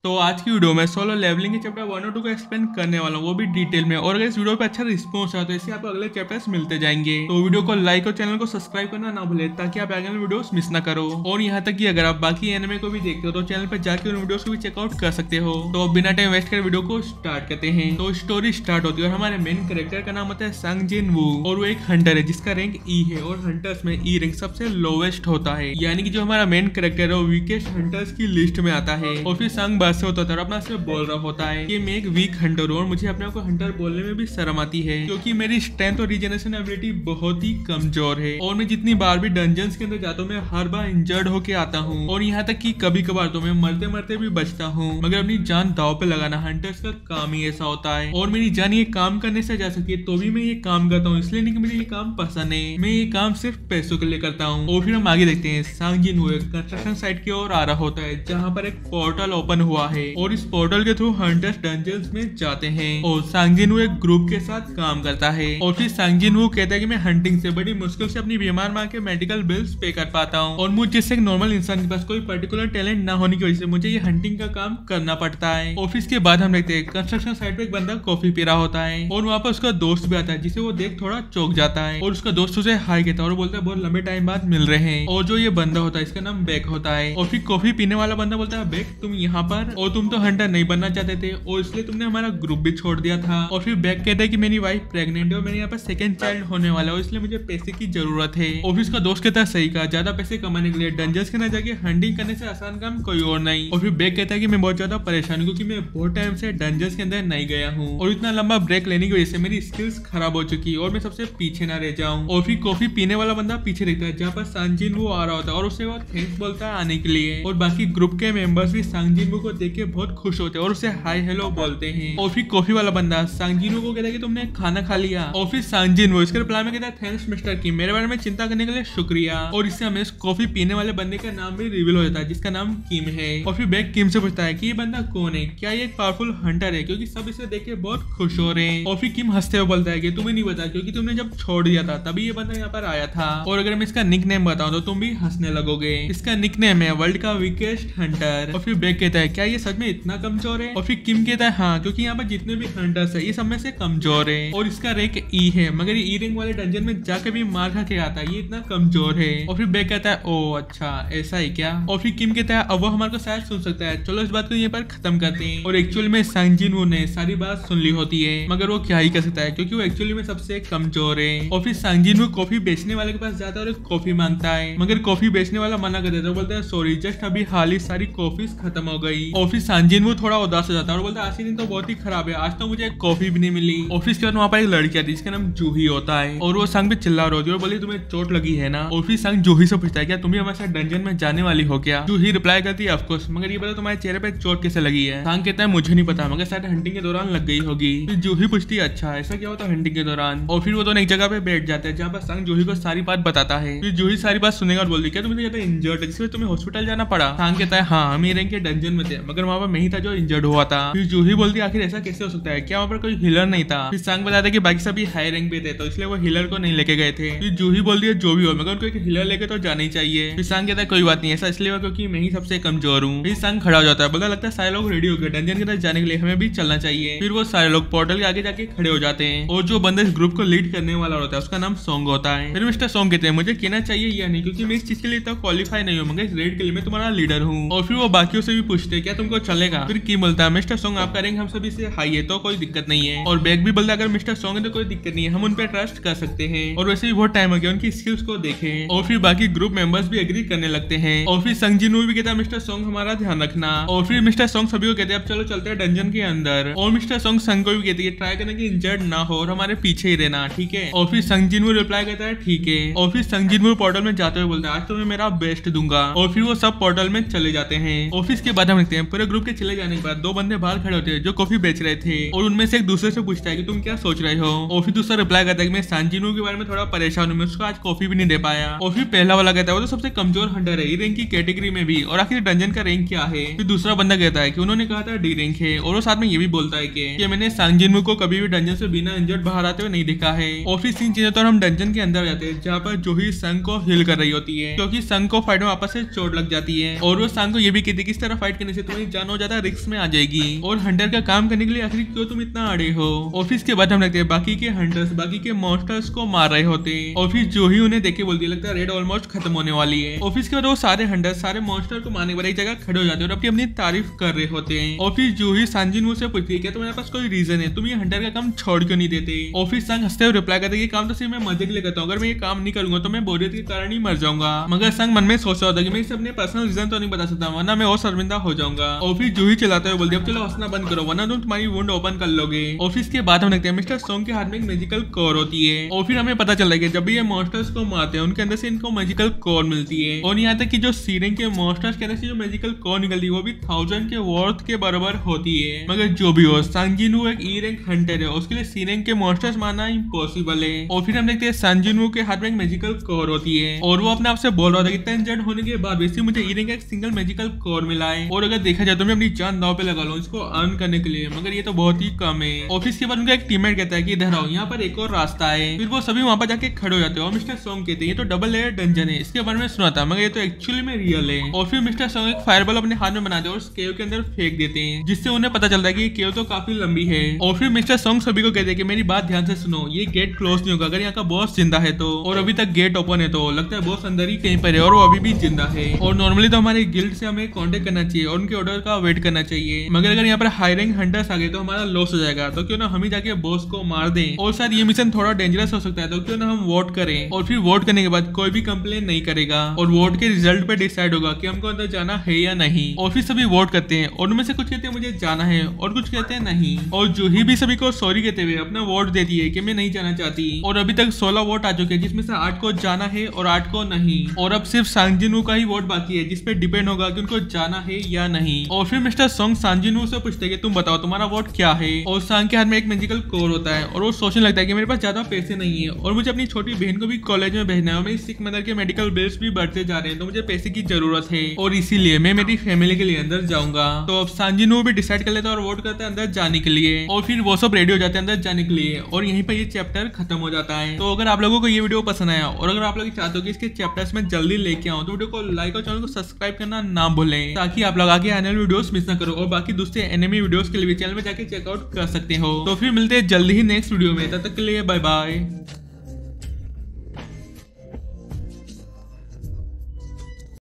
तो आज की वीडियो में सोलो लेवलिंग के चैप्टर 1 और 2 को एक्सप्लेन करने वाला हूँ, वो भी डिटेल में। और अगर इस वीडियो पे अच्छा रिस्पॉन्स आता है तो इससे आपको अगले चैप्टर्स मिलते जाएंगे। तो वीडियो को लाइक और चैनल को सब्सक्राइब करना ना भूले ताकि आप आगे वीडियोस मिस ना करो। और यहाँ तक कि अगर आप बाकी एनिमे को भी देखते हो तो चैनल पर जाकर उन वीडियोस को भी चेकआउट कर सकते हो। तो बिना टाइम वेस्ट कर वीडियो को स्टार्ट करते हैं। तो स्टोरी स्टार्ट होती है और हमारे मेन कैरेक्टर का नाम होता है सांग जिन वू और वो एक हंटर है जिसका रैंक ई है। और हंटर्स में ई रैंक सबसे लोवेस्ट होता है, यानी कि जो हमारा मेन कैरेक्टर है वो वीकेस्ट हंटर्स की लिस्ट में आता है। और फिर सांग बात से होता है और अपना से बोल रहा होता है कि मैं एक वीक हंटर हूँ और मुझे अपने आप को हंटर बोलने में भी शर्म आती है क्योंकि मेरी स्ट्रेंथ और रीजनरेशन एबिलिटी बहुत ही कमजोर है। और मैं जितनी बार भी डंजन्स के अंदर जाता हूँ मैं हर बार इंजर्ड होके आता हूँ और यहाँ तक कि कभी कभार तो मैं मरते मरते भी बचता हूँ। मगर अपनी जान दाव पे लगाना हंटर्स का काम ही ऐसा होता है। और मेरी जान ये काम करने से जा सके तो भी मैं ये काम करता हूँ, इसलिए नहीं कि मुझे ये काम पसंद है, मैं ये काम सिर्फ पैसों के लिए करता हूँ। और फिर हम आगे देखते हैं सांग जिन वू कंस्ट्रक्शन साइट की ओर आ रहा होता है जहाँ पर एक पोर्टल ओपन हुआ है और इस पोर्टल के थ्रू हंटर्स डंजन्स में जाते हैं। और सांग जिन वू एक ग्रुप के साथ काम करता है। और फिर सांग जिन वू कहता है कि मैं हंटिंग से बड़ी मुश्किल से अपनी बीमार माँ के मेडिकल बिल्स पे कर पाता हूँ और मुझ जैसे एक नॉर्मल इंसान के पास कोई पर्टिकुलर टैलेंट ना होने की वजह से मुझे ये हंटिंग का काम करना पड़ता है। ऑफिस के बाद हम देखते हैं कंस्ट्रक्शन साइट पे एक बंदा कॉफी पी रहा होता है और वहाँ पर उसका दोस्त भी आता है जिसे वो देख थोड़ा चौंक जाता है। और उसका दोस्त उसे हाई कहता है और बोलता है बहुत लंबे टाइम बाद मिल रहे हैं। और जो ये बंदा होता है इसका नाम बैक होता है। और फिर कॉफी पीने वाला बंदा बोलता है बैक तुम यहाँ पर और तुम तो हंटर नहीं बनना चाहते थे और इसलिए तुमने हमारा ग्रुप भी छोड़ दिया था। और फिर बैक कहता है कि मेरी वाइफ प्रेग्नेंट है और मेरे यहाँ पर सेकंड चाइल्ड होने वाला है इसलिए मुझे पैसे की जरूरत है। ऑफिस का दोस्त कहता है सही कहा, ज्यादा पैसे कमाने के लिए डंजन्स के ना जाके हंटिंग करने से आसान काम कोई और नहीं। और फिर बैक कहता है कि मैं बहुत ज्यादा परेशान हूँ क्योंकि मैं बहुत टाइम से डंजन्स के अंदर नहीं गया हूँ और इतना लंबा ब्रेक लेने की वजह से मेरी स्किल्स खराब हो चुकी है और मैं सबसे पीछे ना रह जाऊँ। और फिर कॉफी पीने वाला बंदा पीछे देखता है जहाँ पर सांग जिन वू आ रहा होता है और उससे वो थैंक्स बोलता है आने के लिए। और बाकी ग्रुप के मेंबर्स भी सांग जिन वू को देख के बहुत खुश होते हैं और उसे हाय हेलो बोलते हैं। और फिर कॉफी वाला बंदा सांग जिन वू को कहता है कि तुमने खाना खा लिया। और फिर सांग जिन वू इसके रिप्लाई में कहता है थैंक्स मिस्टर किम, मेरे बारे में चिंता करने के लिए शुक्रिया। और इससे हमें कॉफी पीने वाले बंदे का नाम भी रिवील हो जाता है जिसका नाम किम है। और फिर बैक किम से पूछता है कि ये बंदा कौन है, क्या ये एक पावरफुल हंटर है, क्योंकि सब इसे देख के बहुत खुश हो रहे हैं। और फिर किम हंसते हुए बोलता है कि तुम्हें नहीं पता क्योंकि तुमने जब छोड़ दिया था तभी ये बंदा यहाँ पर आया था। और अगर मैं इसका निक नेम बताऊं तो तुम भी हंसने लगोगे। इसका निक नेम है वर्ल्ड का वीकेस्ट हंटर। और फिर बैक कहता है क्या ये सच में इतना कमजोर है। और फिर किम कहता है हाँ, क्योंकि यहाँ पर जितने भी हंटर्स है ये सब में से कमजोर है और इसका रैंक ई है, मगर ये ई रैंक वाले डंजन में जाकर भी मार खा के आता है, ये इतना कमजोर है। और फिर बैक कहता है ओ अच्छा ऐसा है क्या। और फिर किम कहता है अब वो हमारे को शायद सुन सकता है, चलो इस बात को यहाँ पर खत्म करते हैं। और एक्चुअली में सांग जिन वू ने सारी बात सुन ली होती है मगर वो क्या ही कर सकता है क्योंकि वो एक्चुअली में सबसे कमजोर है। और फिर सांग जिन वू कॉफी बेचने वाले के पास जाता है और कॉफी मांगता है मगर कॉफी बेचने वाला मना कर देता है, बोलता है सॉरी जस्ट अभी हाल ही सारी कॉफी खत्म हो गई। और फिर सांग जिन वू थोड़ा उदास हो जाता है और बोलता है आज के दिन तो बहुत ही खराब है, आज तो मुझे कॉफी भी नहीं मिली। ऑफिस के बाद वहाँ पर एक लड़की आती है जिसका नाम जूही होता है और वो सांग पे चिल्ला रही होती है और बोली तुम्हें चोट लगी है ना। और फिर सांग जूही से पूछता है क्या तुम भी हमारे साथ डंजन में जाने वाली हो क्या। जूही रिप्लाई करती है ऑफ कोर्स, मगर ये बता तुम्हारे चेहरे पे चोट कैसे लगी है। सांग कहता है मुझे नहीं पता मगर शायद हंटिंग के दौरान लग गई होगी। फिर जूही पूछती है अच्छा ऐसा क्या होता है हंटिंग के दौरान। और फिर वो दोनों एक जगह पे बैठ जाते हैं जहाँ पर सांग जूही को सारी बात बताता है। फिर जूही सारी बात सुनेगा और बोलती है क्या तुम ज्यादा इंजर्ड है जिसमें तुम्हें हॉस्पिटल जाना पड़ा। सांग कहता है हाँ हम रैंक के डंजन में थे मगर वहाँ पर मैं ही था जो इंजर्ड हुआ था। फिर जूही बोलती है आखिर ऐसा कैसे हो सकता है, क्या वहाँ पर कोई हीलर नहीं था। फिर सांग बताता है कि बाकी सभी हाई रैंक पे थे तो इसलिए वो हीलर को नहीं लेके गए थे। फिर जूही बोलती है जो भी हो मगर उनको एक हीलर लेके तो जाना ही चाहिए। फिर सांग कहता है कोई बात नहीं ऐसा इसलिए हुआ क्योंकि मैं ही सबसे कमजोर हूँ। फिर सांग खड़ा हो जाता है, बोलता लगता है सारे लोग रेडी हो गए डंजन की तरफ जाने के लिए, हमें भी चलना चाहिए। फिर वो सारे लोग पोर्टल के आगे जाके खड़े हो जाते हैं और जो बंदा इस ग्रुप को लीड करने वाला होता है उसका नाम सॉन्ग होता है। फिर मिस्टर सॉन्ग कहते हैं मुझे कहना चाहिए या नहीं क्योंकि मैं इस चीज के लिए क्वालिफाई नहीं हूँ मगर इस रेड के लिए मैं तुम्हारा लीडर हूँ। और फिर वो बाकियों से भी पूछते क्या तुमको चलेगा। फिर की बोलता है मिस्टर सॉन्ग आपका रैंक हम सभी से हाई है तो कोई दिक्कत नहीं है। और बैग भी बोलता है अगर मिस्टर सॉन्ग है तो कोई दिक्कत नहीं है, हम उन पर ट्रस्ट कर सकते हैं। और वैसे भी बहुत टाइम हो गया उनकी स्किल्स को देखें। और फिर बाकी ग्रुप मेंबर्स भी एग्री करने लगते हैं। और फिर सांग जिन वू भी कहता है मिस्टर सॉन्ग हमारा ध्यान रखना। और फिर मिस्टर सॉन्ग सभी को कहते हैं अब चलो चलते हैं डंजन के अंदर। और मिस्टर सॉन्ग संग को भी कहती है ट्राई करने की इंजर्ड ना हो और हमारे पीछे ही रहना ठीक है। और फिर सांग जिन वू रिप्लाई करता है ठीक है। और फिर सांग जिन वू पोर्टल में जाते हुए बोलता है आज तो मैं मेरा बेस्ट दूंगा। और फिर वो सब पोर्टल में चले जाते हैं। ऑफिस के बाद हम देखते हैं पूरे ग्रुप के चले जाने के बाद दो बंदे बाहर खड़े होते हैं जो कॉफी बेच रहे थे और उनमें से एक दूसरे से पूछता है कि तुम क्या सोच रहे हो। और फिर दूसरा रिप्लाई करता है कि मैं सांग जिन वू के बारे में थोड़ा परेशान हूँ, मैं उसको आज कॉफी भी नहीं दे पाया। और फिर पहला वाला कहता है वो तो सबसे कमजोर हंटर है ई रैंक की कैटेगरी में भी और आखिर डंजन का रैंक क्या है। फिर दूसरा बंदा कहता है कि उन्होंने कहा था डी रैंक है और वो साथ में ये भी बोलता है कि मैंने सांग जिन वू को कभी भी डंजन से बिना इंजर्ड बाहर आते हुए नहीं देखा है। और फिर सीन चेंज होता है और हम डंजन के अंदर जाते हैं जहाँ पर जूही संग को हिल कर रही होती है क्योंकि संग को फाइट में वापस से चोट लग जाती है। और वो सांग को ये भी कहती है कि इस तरह फाइट करने से तुम्हारी जान और ज्यादा रिस्क में आ जाएगी। और हंटर का काम करने के लिए आखिर क्यों तुम इतना अड़े हो। ऑफिस के बाद हम लगते हैं बाकी के हंटर्स बाकी के मॉन्स्टर्स को मार रहे होते हैं। ऑफिस जो ही उन्हें देख के बोलती है लगता है रेड ऑलमोस्ट खत्म होने वाली है। ऑफिस के बाद वो सारे हंटर्स सारे मॉन्स्टर को मारने वाली जगह खड़े हो जाते हैं और अपनी अपनी तारीफ कर रहे होते हैं। ऑफिस जो ही सांजिन से पूछती है क्या तुम्हारे पास कोई रीजन है, तुम ये हंटर का काम छोड़ क्यों नहीं देते। ऑफिस संग हंसते हुए रिप्लाई करते ये काम तो सिर्फ मैं मजे के लिए करता हूँ, अगर मैं ये काम नहीं करूंगा तो मैं बोरियत के कारण ही मर जाऊंगा। मगर संग मन में सोच रहा होता है कि मैं इसे अपने पर्सनल रीजन तो नहीं बता सकता वरना मैं और शर्मिंदा हो जाऊंगा। ऑफिस जो ही चलाते हुए बोलते अब चलो हंसना बंद करो वरना तुम तुम्हारी वुंड ओपन कर लोगे। ऑफिस के बाद हम देखते हैं मिस्टर सॉन्ग के हाथ में एक मैजिकल कोर होती है और फिर हमें पता चल रहा है कि जब भी ये मॉन्स्टर्स को मारते हैं उनके अंदर से इनको मैजिकल कोर मिलती है। और यहाँ तक कि जो सीरेंग के मॉन्स्टर्स के अंदर से जो मैजिकल कोर निकलती है वो भी 1000 के वर्थ के बराबर होती है। मगर जो भी हो सांजिनवू एक ई रैंक हंटर है, उसके लिए सी रैंक के मॉन्स्टर्स मारना इम्पॉसिबल है। और फिर हम देखते हैं सांजिनवू के हाथ में एक मैजिकल कोर होती है और वो अपने आप से बोल रहा था कि 10 इंजर्ड होने के बाद वैसे मुझे ई रैंक का एक सिंगल मैजिकल कोर मिला है और अगर देखा जाए तो मैं अपनी जान दांव पे लगा लूं इसको अर्न करने के लिए, मगर ये तो बहुत ही कम है। ऑफिस के बाद उनका एक टीममेट कहता है कि इधर आओ यहाँ पर एक और रास्ता है। फिर वो सभी वहां पर जाके खड़े हो जाते हैं और मिस्टर सॉन्ग कहते हैं ये तो डबल लेयर डंजन है, इसके बारे में सुना था मगर ये तो एक्चुअली में रियल है। और फिर मिस्टर सॉन्ग एक फायरबॉल अपने हाथ में बनाते हैं और उस केव के अंदर फेंक देते हैं जिससे उन्हें पता चलता है कि ये केव तो काफी लंबी है। और फिर मिस्टर सॉन्ग सभी को कहते हैं कि मेरी बात ध्यान से सुनो, ये गेट क्लोज नहीं होगा अगर यहाँ का बॉस जिंदा है तो, और अभी तक गेट ओपन है तो लगता है बॉस अंदर ही कहीं पर है और वो अभी भी जिंदा है। और नॉर्मली तो हमारे गिल्ड से हमें कांटेक्ट करना चाहिए और उनके ऑर्डर का वेट करना चाहिए, मगर अगर यहाँ पर हाई रैंक हंटर्स आ गए तो हमारा लॉस हो जाएगा, तो क्यों ना हम ही जाके बॉस को मार दें। और शायद ये मिशन थोड़ा डेंजरस हो सकता है तो क्यों ना हम वोट करें और फिर वोट करने के बाद कोई भी कंप्लेन नहीं करेगा और वोट के रिजल्ट पे डिसाइड होगा कि हमको अंदर जाना है या नहीं। और फिर सभी वोट करते हैं और उनमें से कुछ कहते हैं मुझे जाना है और कुछ कहते हैं नहीं। और जूही भी सभी को सॉरी कहते हुए अपना वोट देती है कि मैं नहीं जाना चाहती। और अभी तक 16 वोट आ चुके हैं जिसमें से 8 को जाना है और 8 को नहीं। और अब सिर्फ सांजिनवू का ही वोट बाकी है जिसपे डिपेंड होगा कि उनको जाना है या नहीं। और फिर मिस्टर सॉन्ग सांजिनवू से पूछते हैं कि तुम बताओ तुम्हारा वोट क्या है। और सांग के हाथ में एक मैजिकल कोर होता है और वो सोचने लगता है कि मेरे पास ज्यादा पैसे नहीं है और मुझे अपनी छोटी बहन को भी कॉलेज में भेजना है और मेरी सिक मदर के मेडिकल बिल्स भी बढ़ते जा रहे हैं तो मुझे पैसे की जरूरत है और इसीलिए मैं मेरी फैमिली के लिए अंदर जाऊंगा। तो अब सांजिनवू भी डिसाइड कर लेता है और वोट करता है अंदर जाने के लिए। और फिर वो सब रेडी हो जाते हैं अंदर जाने के लिए और यहीं पर ये चैप्टर खत्म हो जाता है। तो अगर आप लोगों को ये वीडियो पसंद आया और अगर आप लोग चाहते हो कि इसके चैप्टर्स में जल्दी लेके आऊं तो वीडियो को लाइक और चैनल को सब्सक्राइब करना ना भूलें ताकि आप लोग आगे आने वाले वीडियोस मिस ना करो। और बाकी दूसरे एनिमे वीडियोस के लिए भी चैनल में जाके चेकआउट कर सकते हो। तो फिर मिलते हैं जल्दी ही नेक्स्ट वीडियो में, तब तक के लिए बाय बाय।